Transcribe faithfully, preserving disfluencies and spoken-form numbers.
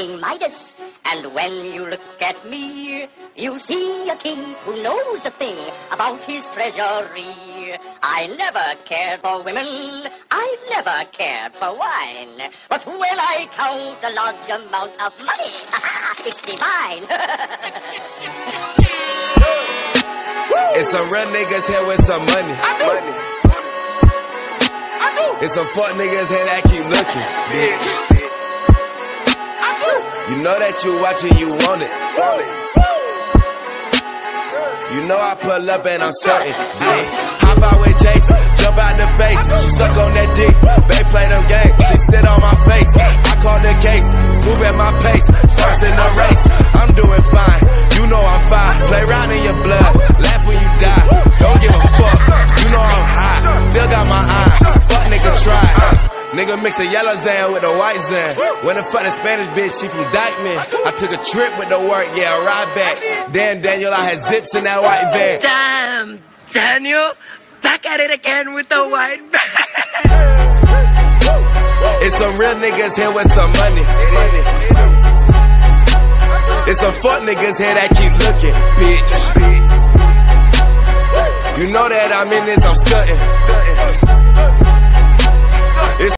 King Midas. And when you look at me, you see a king who knows a thing about his treasury. I never cared for women, I never cared for wine. But when I count a large amount of money, it's divine. It's some real niggas here with some money. I do. I do. It's some fuck niggas here that keep looking, bitch. I do. You know that you watching, you want it. You know I pull up and I'm starting, bitch. Hop out with Jason, jump out the face. She suck on that dick, they play them games. She sit on my face, I call the case. Move at my pace, first in the race. I'm doing fine, you know I'm fine. Play round in your blood, laugh when you die. Don't give a fuck, you know I'm high. Still got my eye, fuck nigga try. uh, Nigga mix the yellow Zan with the white Zan. When the fuck the Spanish bitch, she from Dykeman. I took a trip with the work, yeah, ride back. Damn, Daniel, I had zips in that white van. Damn, Daniel, back at it again with the white van. It's some real niggas here with some money. It's some fuck niggas here that keep looking, bitch. You know that I'm in this, I'm stunting.